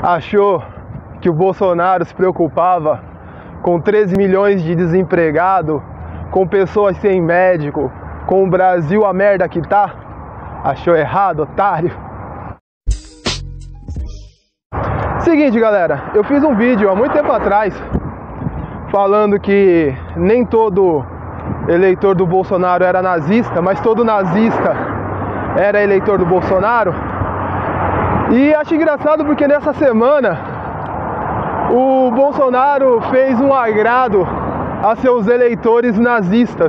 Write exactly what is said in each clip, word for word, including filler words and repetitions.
achou que o Bolsonaro se preocupava com treze milhões de desempregados, com pessoas sem médico, com o Brasil a merda que tá? Achou errado, otário. Seguinte, galera, eu fiz um vídeo há muito tempo atrás falando que nem todo eleitor do Bolsonaro era nazista, mas todo nazista era eleitor do Bolsonaro. E acho engraçado porque nessa semana o Bolsonaro fez um agrado a seus eleitores nazistas,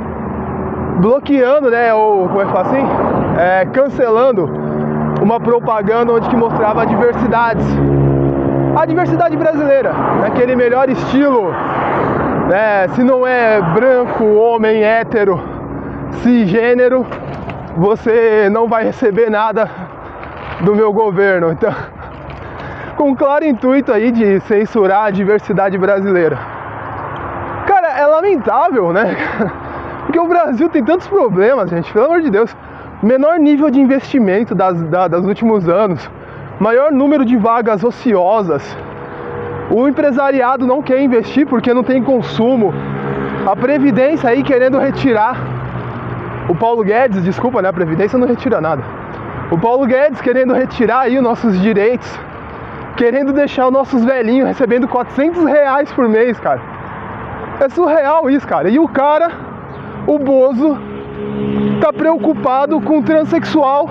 bloqueando, né, ou como é que fala assim? É, cancelando uma propaganda onde que mostrava diversidades. A diversidade brasileira, naquele melhor estilo, né, se não é branco, homem, hétero, cisgênero, você não vai receber nada do meu governo. Então, com claro intuito aí de censurar a diversidade brasileira. Cara, é lamentável, né? Porque o Brasil tem tantos problemas, gente, pelo amor de Deus. Menor nível de investimento das, da, dos últimos anos, maior número de vagas ociosas, o empresariado não quer investir porque não tem consumo, a Previdência aí querendo retirar, o Paulo Guedes, desculpa, né, a Previdência não retira nada, o Paulo Guedes querendo retirar aí os nossos direitos, querendo deixar os nossos velhinhos recebendo quatrocentos reais por mês, cara. É surreal isso, cara. E o cara, o Bozo, tá preocupado com transexual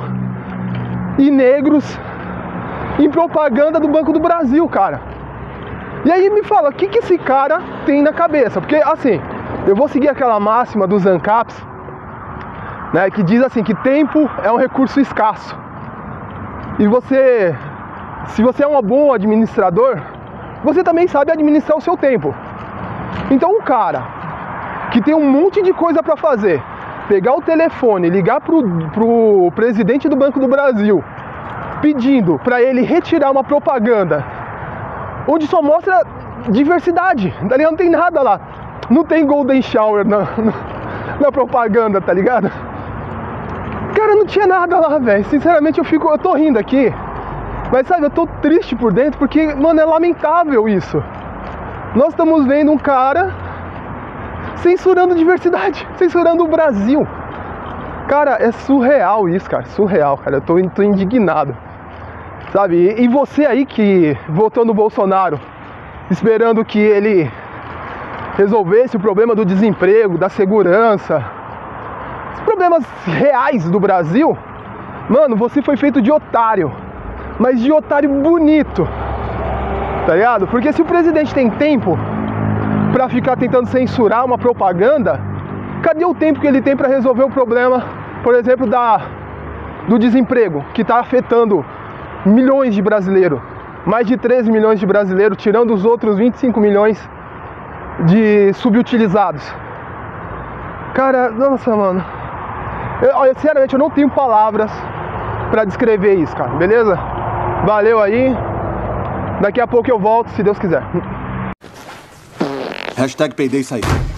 e negros em propaganda do Banco do Brasil, cara. E aí me fala, o que que esse cara tem na cabeça? Porque, assim, eu vou seguir aquela máxima dos ANCAPs, né, que diz assim, que tempo é um recurso escasso. E você, se você é um bom administrador, você também sabe administrar o seu tempo. Então um cara que tem um monte de coisa para fazer, pegar o telefone, ligar pro, pro presidente do Banco do Brasil, pedindo para ele retirar uma propaganda onde só mostra diversidade, tá ligado? Não tem nada lá, não tem golden shower na, na, na propaganda, tá ligado? Cara, não tinha nada lá, velho. Sinceramente eu fico, eu tô rindo aqui, mas sabe, eu tô triste por dentro porque, mano, é lamentável isso. Nós estamos vendo um cara censurando diversidade, censurando o Brasil. Cara, é surreal isso, cara, surreal, cara. Eu tô, tô indignado, sabe? E, e você aí que votou no Bolsonaro, esperando que ele resolvesse o problema do desemprego, da segurança, os problemas reais do Brasil, mano, você foi feito de otário, mas de otário bonito, tá ligado? Porque se o presidente tem tempo pra ficar tentando censurar uma propaganda, cadê o tempo que ele tem pra resolver o problema, por exemplo, da, do desemprego, que tá afetando milhões de brasileiros, mais de treze milhões de brasileiros, tirando os outros vinte e cinco milhões de subutilizados. Cara, nossa, mano, eu, olha, sinceramente eu não tenho palavras pra descrever isso, cara, beleza? Valeu aí, daqui a pouco eu volto, se Deus quiser. Hashtag peidei sair.